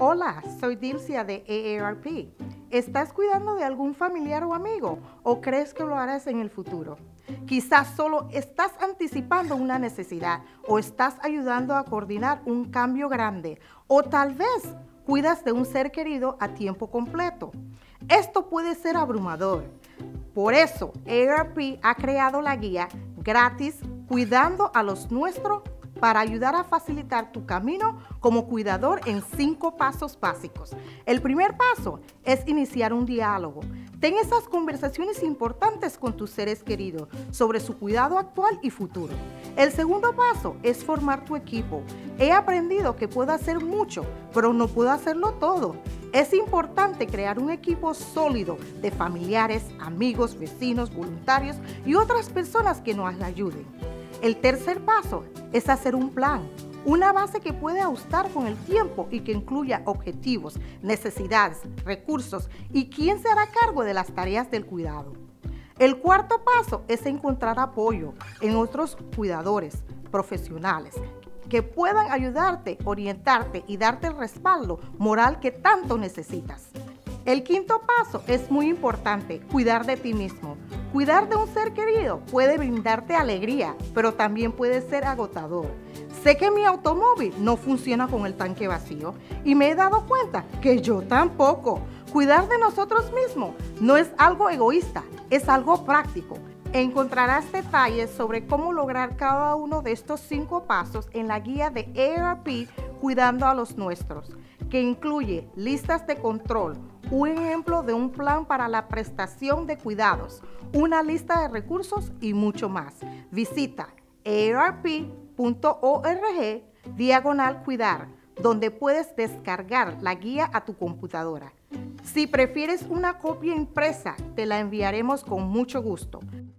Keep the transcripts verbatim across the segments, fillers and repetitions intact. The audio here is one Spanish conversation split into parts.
Hola, soy Dilcia de A A R P. ¿Estás cuidando de algún familiar o amigo o crees que lo harás en el futuro? Quizás solo estás anticipando una necesidad o estás ayudando a coordinar un cambio grande o tal vez cuidas de un ser querido a tiempo completo. Esto puede ser abrumador. Por eso, A A R P ha creado la guía gratis Cuidando a los Nuestros para ayudar a facilitar tu camino como cuidador en cinco pasos básicos. El primer paso es iniciar un diálogo. Ten esas conversaciones importantes con tus seres queridos sobre su cuidado actual y futuro. El segundo paso es formar tu equipo. He aprendido que puedo hacer mucho, pero no puedo hacerlo todo. Es importante crear un equipo sólido de familiares, amigos, vecinos, voluntarios y otras personas que nos ayuden. El tercer paso es hacer un plan, una base que puede ajustar con el tiempo y que incluya objetivos, necesidades, recursos y quién se hará cargo de las tareas del cuidado. El cuarto paso es encontrar apoyo en otros cuidadores profesionales que puedan ayudarte, orientarte y darte el respaldo moral que tanto necesitas. El quinto paso es muy importante, cuidar de ti mismo. Cuidar de un ser querido puede brindarte alegría, pero también puede ser agotador. Sé que mi automóvil no funciona con el tanque vacío y me he dado cuenta que yo tampoco. Cuidar de nosotros mismos no es algo egoísta, es algo práctico. Encontrarás detalles sobre cómo lograr cada uno de estos cinco pasos en la guía de A A R P Cuidando a los Nuestros, que incluye listas de control, un ejemplo de un plan para la prestación de cuidados, una lista de recursos y mucho más. Visita A A R P punto org diagonal cuidar, donde puedes descargar la guía a tu computadora. Si prefieres una copia impresa, te la enviaremos con mucho gusto.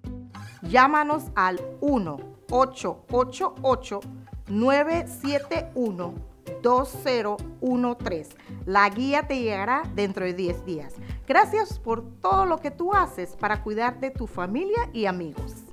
Llámanos al uno ocho ocho ocho nueve siete uno dos cero uno tres. La guía te llegará dentro de diez días. Gracias por todo lo que tú haces para cuidar de tu familia y amigos.